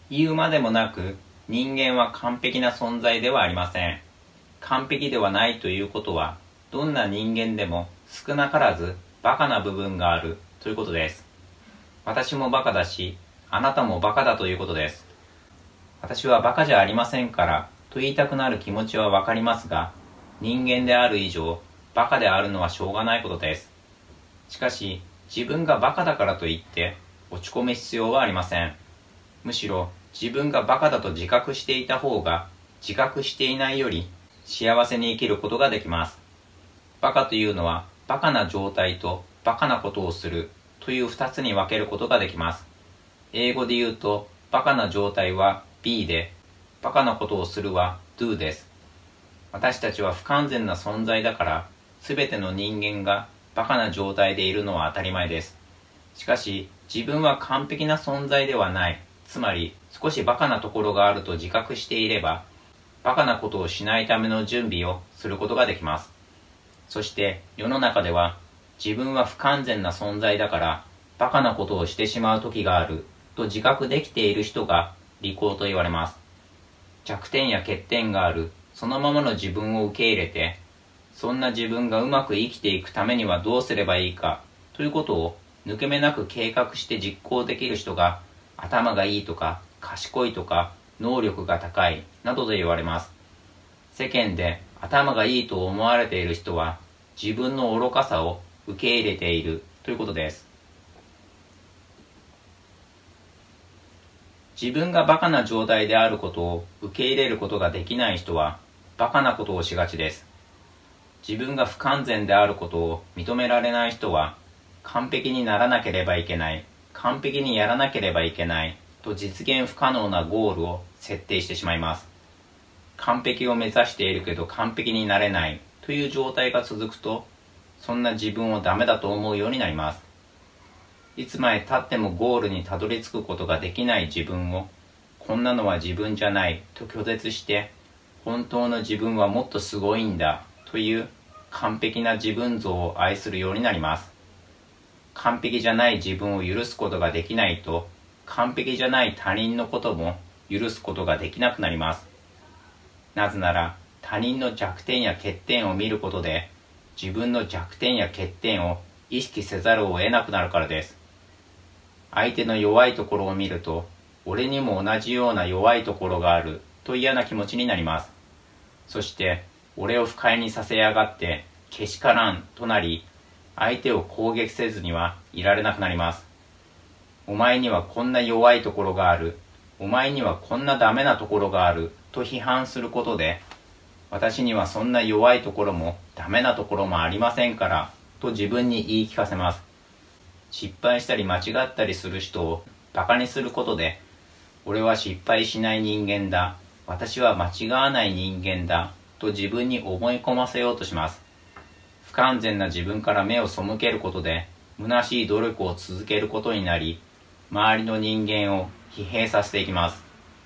言うまでもなく、人間は完璧な存在ではありません。完璧ではないということは、どんな人間でも少なからずバカな部分があるということです。私もバカだし、あなたもバカだということです。私はバカじゃありませんからと言いたくなる気持ちはわかりますが、人間である以上、バカであるのはしょうがないことです。しかし、自分がバカだからといって落ち込む必要はありません。むしろ自分がバカだと自覚していた方が、自覚していないより幸せに生きることができます。バカというのはバカな状態とバカなことをするという二つに分けることができます。英語で言うとバカな状態は be で、バカなことをするは do です。私たちは不完全な存在だから、すべての人間がバカな状態でいるのは当たり前です。しかし、自分は完璧な存在ではない。つまり、少しバカなところがあると自覚していれば、バカなことをしないための準備をすることができます。そして、世の中では、自分は不完全な存在だから、バカなことをしてしまう時があると自覚できている人が利口と言われます。弱点や欠点がある、そのままの自分を受け入れて、そんな自分がうまく生きていくためにはどうすればいいかということを抜け目なく計画して実行できる人が、頭がいいとか賢いとか能力が高いなどと言われます。世間で頭がいいと思われている人は、自分の愚かさを受け入れているということです。自分がバカな状態であることを受け入れることができない人は、バカなことをしがちです。自分が不完全であることを認められない人は、完璧にならなければいけない、完璧にやらなければいけないと実現不可能なゴールを設定してしまいます。完璧を目指しているけど完璧になれないという状態が続くと、そんな自分をダメだと思うようになります。いつまで経ってもゴールにたどり着くことができない自分を、こんなのは自分じゃないと拒絶して、本当の自分はもっとすごいんだという完璧な自分像を愛するようになります。完璧じゃない自分を許すことができないと、完璧じゃない他人のことも許すことができなくなります。なぜなら、他人の弱点や欠点を見ることで、自分の弱点や欠点を意識せざるを得なくなるからです。相手の弱いところを見ると、俺にも同じような弱いところがあると嫌な気持ちになります。そして、俺を不快にさせやがってけしからんとなり、相手を攻撃せずにはいられなくなります。お前にはこんな弱いところがある、お前にはこんなダメなところがあると批判することで、私にはそんな弱いところもダメなところもありませんからと自分に言い聞かせます。失敗したり間違ったりする人をバカにすることで、俺は失敗しない人間だ、私は間違わない人間だと自分に思い込ませようとします。不完全な自分から目を背けることで、虚しい努力を続けることになり、周りの人間を疲弊させていきます。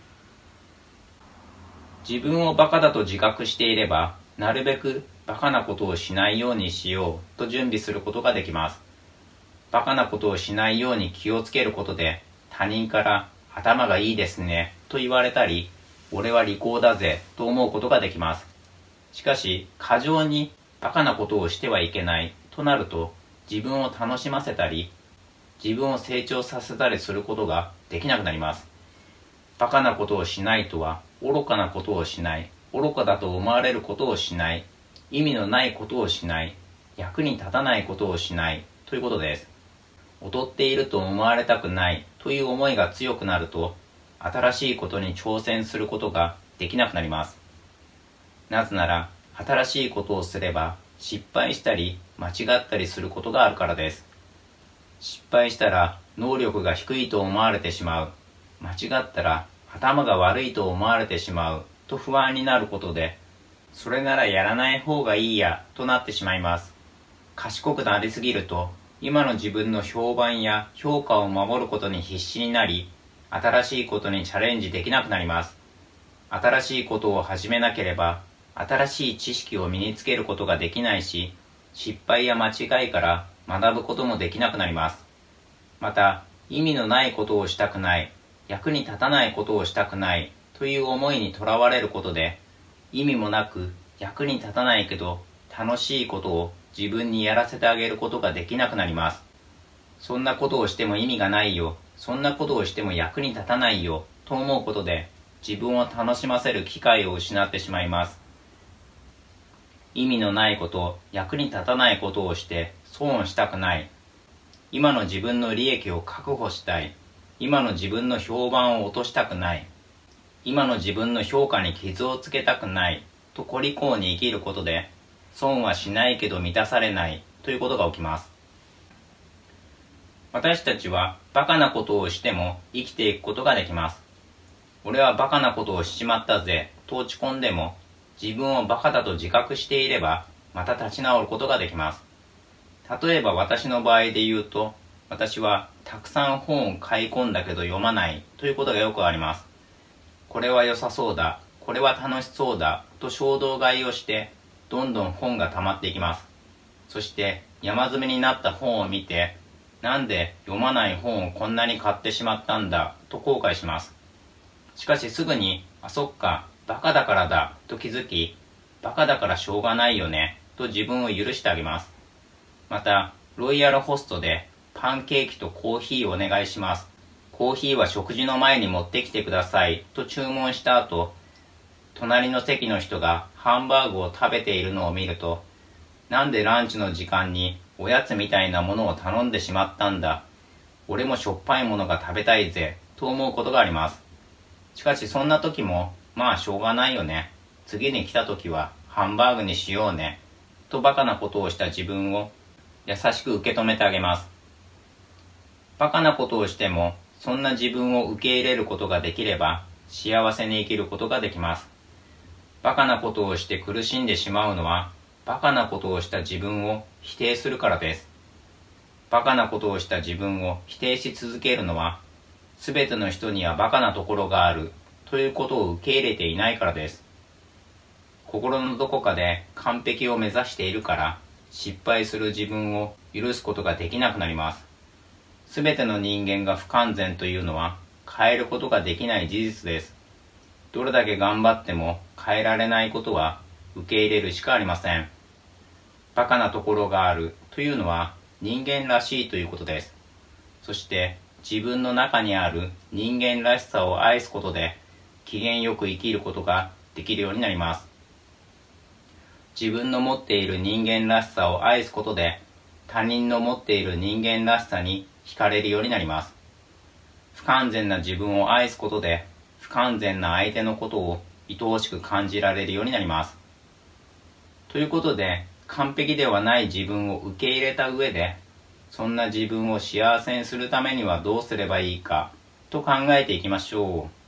自分をバカだと自覚していれば、なるべくバカなことをしないようにしようと準備することができます。バカなことをしないように気をつけることで、他人から頭がいいですねと言われたり、俺は利口だぜと思うことができます。しかし、過剰にバカなことをしてはいけないとなると、自分を楽しませたり、自分を成長させたりすることができなくなります。バカなことをしないとは、愚かなことをしない、愚かだと思われることをしない、意味のないことをしない、役に立たないことをしないということです。劣っていると思われたくないという思いが強くなると、新しいことに挑戦することができなくなります。なぜなら、新しいことをすれば失敗したり間違ったりすることがあるからです。失敗したら能力が低いと思われてしまう。間違ったら頭が悪いと思われてしまうと不安になることで、それならやらない方がいいやとなってしまいます。賢くなりすぎると、今の自分の評判や評価を守ることに必死になり、新しいことにチャレンジできなくなります。新しいことを始めなければ、新しい知識を身につけることができないし、失敗や間違いから学ぶこともできなくなります。また、意味のないことをしたくない、 役に立たないことをしたくないという思いにとらわれることで、意味もなく役に立たないけど楽しいことを自分にやらせてあげることができなくなります。そんなことをしても意味がないよ、そんなことをしても役に立たないよと思うことで、自分を楽しませる機会を失ってしまいます。意味のないこと、役に立たないことをして損したくない。今の自分の利益を確保したい。今の自分の評判を落としたくない。今の自分の評価に傷をつけたくないと孤立校に生きることで、損はしないけど満たされないということが起きます。私たちはバカなことをしても生きていくことができます。俺はバカなことをしちまったぜと落ち込んでも、自分をバカだと自覚していればまた立ち直ることができます。例えば私の場合で言うと、私はたくさん本を買い込んだけど読まないということがよくあります。これは良さそうだ、これは楽しそうだと衝動買いをして、どんどん本が溜まっていきます。そして山積みになった本を見て、なんで読まない本をこんなに買ってしまったんだと後悔します。しかしすぐに、そっか、バカだからだと気づき、バカだからしょうがないよねと自分を許してあげます。また、ロイヤルホストでパンケーキとコーヒーをお願いします。コーヒーは食事の前に持ってきてくださいと注文した後、隣の席の人がハンバーグを食べているのを見ると、なんでランチの時間におやつみたいなものを頼んでしまったんだ。俺もしょっぱいものが食べたいぜと思うことがあります。しかしそんな時も、まあしょうがないよね。次に来た時はハンバーグにしようね。とバカなことをした自分を優しく受け止めてあげます。バカなことをしても、そんな自分を受け入れることができれば、幸せに生きることができます。バカなことをして苦しんでしまうのは、バカなことをした自分を否定するからです。バカなことをした自分を否定し続けるのは、すべての人にはバカなところがあるということを受け入れていないからです。心のどこかで完璧を目指しているから、失敗する自分を許すことができなくなります。すべての人間が不完全というのは変えることができない事実です。どれだけ頑張っても変えられないことは受け入れるしかありません。バカなところがあるというのは人間らしいということです。そして自分の中にある人間らしさを愛すことで機嫌よく生きることができるようになります。自分の持っている人間らしさを愛すことで他人の持っている人間らしさに惹かれるようになります。不完全な自分を愛すことで不完全な相手のことを愛おしく感じられるようになります。ということで、完璧ではない自分を受け入れた上で、そんな自分を幸せにするためにはどうすればいいかと考えていきましょう。